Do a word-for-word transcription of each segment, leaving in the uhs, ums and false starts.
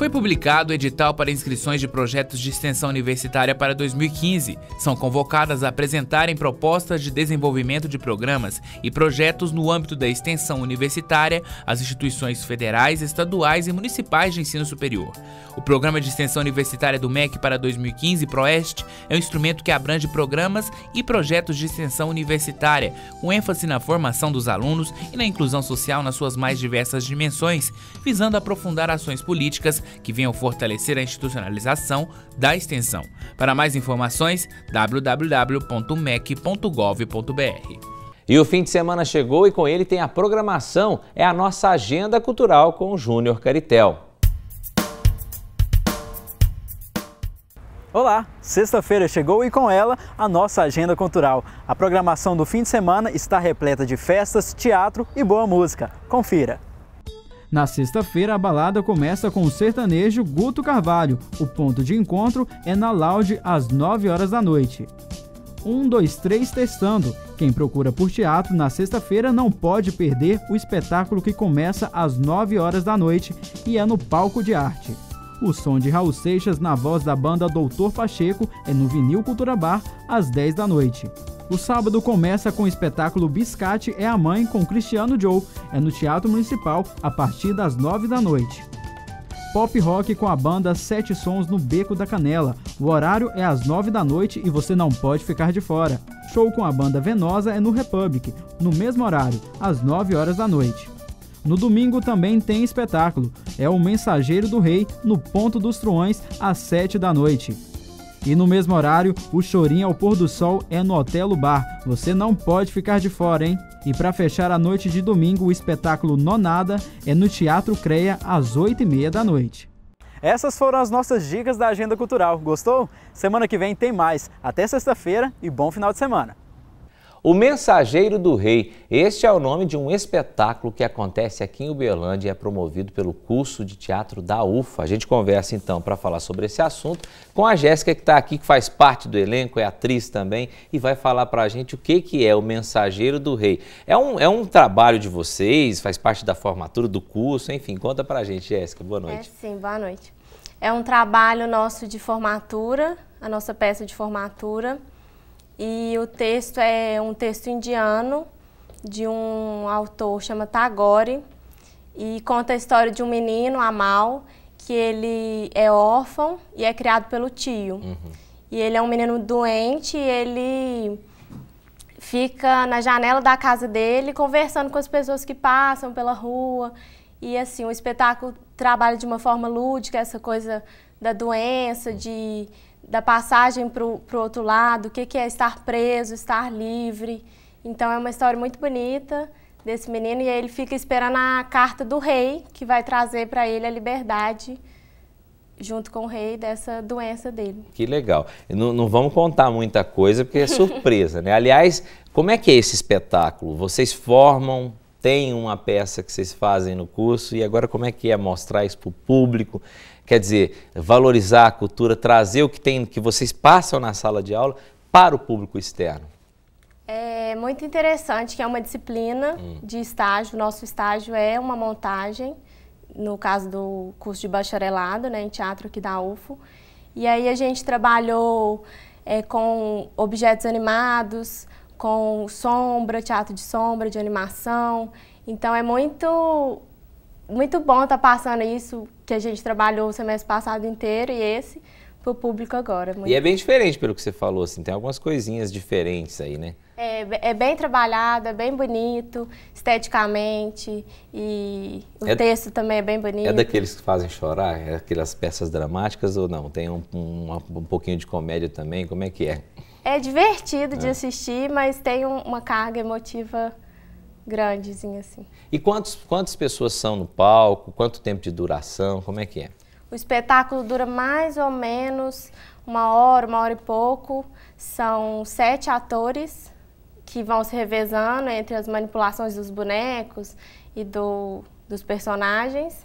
Foi publicado o edital para inscrições de projetos de extensão universitária para dois mil e quinze. São convocadas a apresentarem propostas de desenvolvimento de programas e projetos no âmbito da extensão universitária as instituições federais, estaduais e municipais de ensino superior. O Programa de Extensão Universitária do M E C para dois mil e quinze, PROEST, é um instrumento que abrange programas e projetos de extensão universitária, com ênfase na formação dos alunos e na inclusão social nas suas mais diversas dimensões, visando aprofundar ações políticas que venham fortalecer a institucionalização da extensão. Para mais informações, w w w ponto mec ponto gov ponto br. E o fim de semana chegou e com ele tem a programação, é a nossa agenda cultural com o Júnior Caritel. Olá, sexta-feira chegou e com ela a nossa agenda cultural. A programação do fim de semana está repleta de festas, teatro e boa música. Confira! Na sexta-feira, a balada começa com o sertanejo Guto Carvalho. O ponto de encontro é na Lounge às nove horas da noite. Um, dois, três, testando. Quem procura por teatro na sexta-feira não pode perder o espetáculo que começa às nove horas da noite e é no Palco de Arte. O som de Raul Seixas na voz da banda Doutor Pacheco é no Vinil Cultura Bar às dez da noite. O sábado começa com o espetáculo Biscate é a Mãe com Cristiano Joe, é no Teatro Municipal a partir das nove da noite. Pop rock com a banda Sete Sons no Beco da Canela. O horário é às nove da noite e você não pode ficar de fora. Show com a banda Venosa é no Republic, no mesmo horário, às nove horas da noite. No domingo também tem espetáculo, é o Mensageiro do Rei no Ponto dos Truões às sete da noite. E no mesmo horário, o Chorinho ao Pôr do Sol é no Otelo Bar. Você não pode ficar de fora, hein? E para fechar a noite de domingo, o espetáculo Nonada é no Teatro CREA às oito e meia da noite. Essas foram as nossas dicas da agenda cultural. Gostou? Semana que vem tem mais. Até sexta-feira e bom final de semana. O Mensageiro do Rei, este é o nome de um espetáculo que acontece aqui em Uberlândia e é promovido pelo curso de teatro da U F A. A gente conversa então para falar sobre esse assunto com a Jéssica, que está aqui, que faz parte do elenco, é atriz também e vai falar para a gente o que, que é o Mensageiro do Rei. É um, é um trabalho de vocês, faz parte da formatura do curso, enfim, conta para a gente, Jéssica, boa noite. É sim, boa noite. É um trabalho nosso de formatura, a nossa peça de formatura. E o texto é um texto indiano, de um autor chama Tagore, e conta a história de um menino, Amal, que ele é órfão e é criado pelo tio. Uhum. E ele é um menino doente e ele fica na janela da casa dele conversando com as pessoas que passam pela rua. E assim, o espetáculo trabalha de uma forma lúdica, essa coisa da doença, de... da passagem para o outro lado, o que, que é estar preso, estar livre. Então é uma história muito bonita desse menino e aí ele fica esperando a carta do rei, que vai trazer para ele a liberdade, junto com o rei, dessa doença dele. Que legal. Não, não vamos contar muita coisa, porque é surpresa, né? Aliás, como é que é esse espetáculo? Vocês formam, tem uma peça que vocês fazem no curso e agora como é que é mostrar isso para o público? Quer dizer, valorizar a cultura, trazer o que tem, que vocês passam na sala de aula para o público externo. É muito interessante que é uma disciplina hum. de estágio. Nosso estágio é uma montagem, no caso do curso de bacharelado, né, em teatro aqui da U F O. E aí a gente trabalhou é, com objetos animados, com sombra, teatro de sombra, de animação. Então é muito... muito bom estar passando isso que a gente trabalhou o semestre passado inteiro e esse para o público agora. Muito... E é bem diferente pelo que você falou, assim, tem algumas coisinhas diferentes aí, né? É, é bem trabalhado, é bem bonito, esteticamente, e o é, texto também é bem bonito. É daqueles que fazem chorar? É aquelas peças dramáticas ou não? Tem um, um, um pouquinho de comédia também? Como é que é? É divertido é. de assistir, mas tem um, uma carga emotiva grandezinha assim. E quantos, quantas pessoas são no palco? Quanto tempo de duração? Como é que é? O espetáculo dura mais ou menos uma hora, uma hora e pouco. São sete atores que vão se revezando entre as manipulações dos bonecos e do, dos personagens.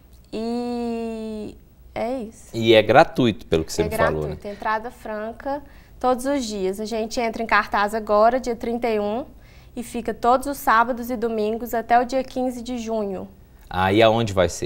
E é isso. E é gratuito, pelo que você é me gratuito, falou, né? É entrada franca todos os dias. A gente entra em cartaz agora, dia trinta e um, e fica todos os sábados e domingos até o dia quinze de junho. Ah, e aonde vai ser?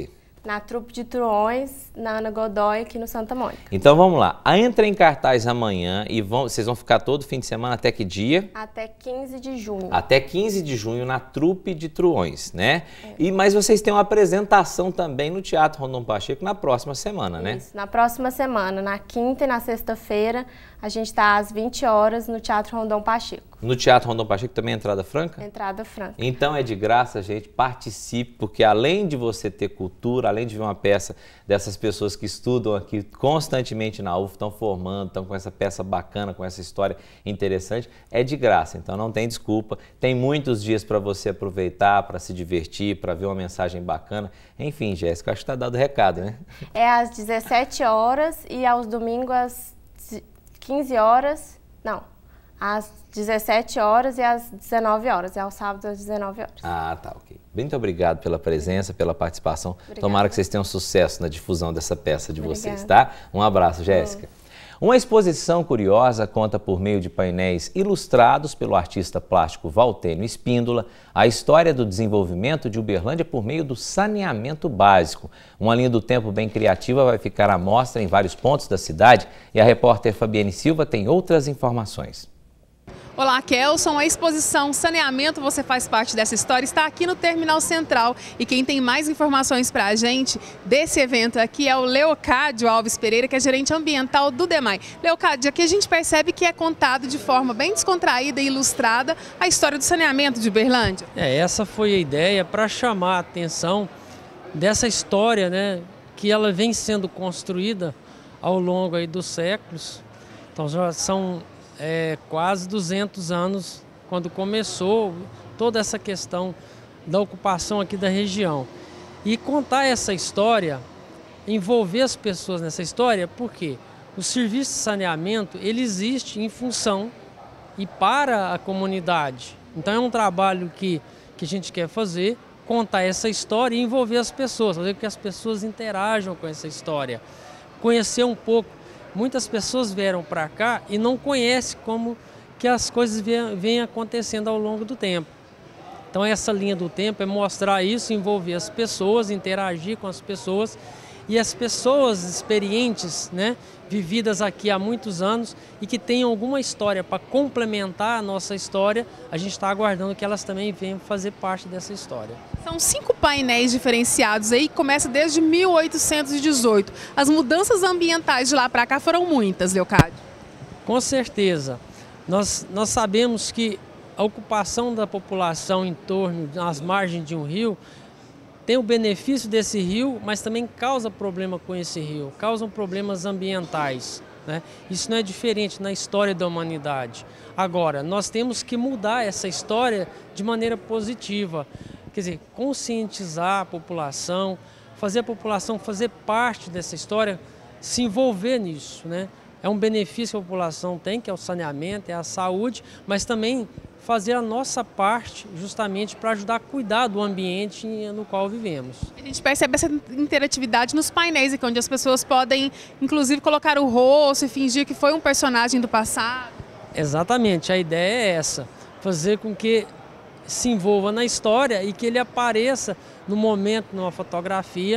Na Trupe de Truões, na Ana Godoy, aqui no Santa Mônica. Então vamos lá, entra em cartaz amanhã e vão, vocês vão ficar todo fim de semana até que dia? Até quinze de junho. Até quinze de junho na Trupe de Truões, né? É. E, mas vocês têm uma apresentação também no Teatro Rondon Pacheco na próxima semana, né? Isso, na próxima semana, na quinta e na sexta-feira, a gente está às vinte horas no Teatro Rondon Pacheco. No Teatro Rondon Pacheco também é entrada franca? Entrada franca. Então é de graça, gente, participe, porque além de você ter cultura, além de ver uma peça dessas pessoas que estudam aqui constantemente na U F, estão formando, estão com essa peça bacana, com essa história interessante, é de graça, então não tem desculpa. Tem muitos dias para você aproveitar, para se divertir, para ver uma mensagem bacana. Enfim, Jéssica, acho que está dado o recado, né? É às dezessete horas e aos domingos às quinze horas, não, às dezessete horas e às dezenove horas, e aos sábados às dezenove horas. Ah, tá, ok. Muito obrigado pela presença, pela participação. Obrigada. Tomara que vocês tenham sucesso na difusão dessa peça de Obrigada. vocês, tá? Um abraço, Jéssica. Uma exposição curiosa conta por meio de painéis ilustrados pelo artista plástico Valtênio Espíndola a história do desenvolvimento de Uberlândia por meio do saneamento básico. Uma linha do tempo bem criativa vai ficar à mostra em vários pontos da cidade e a repórter Fabiane Silva tem outras informações. Olá, Kelson. A exposição Saneamento, você faz parte dessa história, está aqui no Terminal Central. E quem tem mais informações para a gente desse evento aqui é o Leocádio Alves Pereira, que é gerente ambiental do DEMAI. Leocádio, aqui a gente percebe que é contado de forma bem descontraída e ilustrada a história do saneamento de Uberlândia. É, essa foi a ideia para chamar a atenção dessa história, né, que ela vem sendo construída ao longo aí dos séculos. Então já são É, quase duzentos anos quando começou toda essa questão da ocupação aqui da região. E contar essa história, envolver as pessoas nessa história, porque o serviço de saneamento ele existe em função e para a comunidade. Então é um trabalho que, que a gente quer fazer, contar essa história e envolver as pessoas, fazer com que as pessoas interajam com essa história, conhecer um pouco. Muitas pessoas vieram para cá e não conhecem como que as coisas vêm acontecendo ao longo do tempo. Então essa linha do tempo é mostrar isso, envolver as pessoas, interagir com as pessoas e as pessoas experientes, né, vividas aqui há muitos anos e que tenham alguma história para complementar a nossa história, a gente está aguardando que elas também venham fazer parte dessa história. São cinco painéis diferenciados aí, começa desde mil oitocentos e dezoito. As mudanças ambientais de lá para cá foram muitas, Leocádio. Com certeza. Nós, nós sabemos que a ocupação da população em torno, nas margens de um rio, tem o benefício desse rio, mas também causa problema com esse rio, causam problemas ambientais, né? Isso não é diferente na história da humanidade. Agora, nós temos que mudar essa história de maneira positiva, quer dizer, conscientizar a população, fazer a população fazer parte dessa história, se envolver nisso, né? É um benefício que a população tem, que é o saneamento, é a saúde, mas também fazer a nossa parte justamente para ajudar a cuidar do ambiente no qual vivemos. A gente percebe essa interatividade nos painéis, onde as pessoas podem, inclusive, colocar o rosto e fingir que foi um personagem do passado. Exatamente, a ideia é essa, fazer com que se envolva na história e que ele apareça no momento, numa fotografia,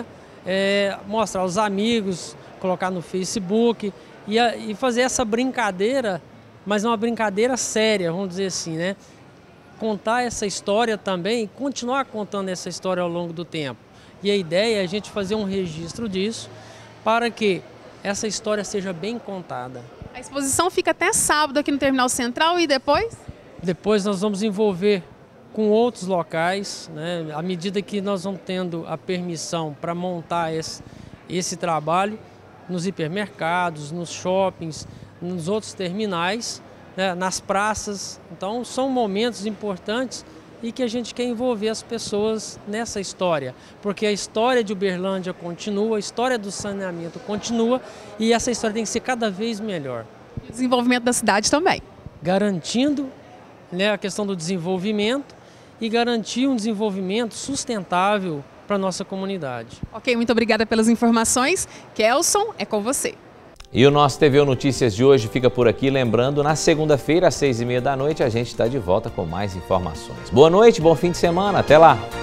é, mostrar aos amigos, colocar no Facebook e, a, e fazer essa brincadeira, mas uma brincadeira séria, vamos dizer assim, né? Contar essa história também e continuar contando essa história ao longo do tempo. E a ideia é a gente fazer um registro disso para que essa história seja bem contada. A exposição fica até sábado aqui no Terminal Central e depois? Depois nós vamos envolver com outros locais, né? À medida que nós vamos tendo a permissão para montar esse, esse trabalho, nos hipermercados, nos shoppings, nos outros terminais, né, nas praças. Então são momentos importantes e que a gente quer envolver as pessoas nessa história, porque a história de Uberlândia continua, a história do saneamento continua e essa história tem que ser cada vez melhor. E o desenvolvimento da cidade também. Garantindo, né, a questão do desenvolvimento e garantir um desenvolvimento sustentável para a nossa comunidade. Ok, muito obrigada pelas informações. Kelson, é com você. E o nosso T V Notícias de hoje fica por aqui. Lembrando, na segunda-feira, às seis e meia da noite, a gente está de volta com mais informações. Boa noite, bom fim de semana. Até lá!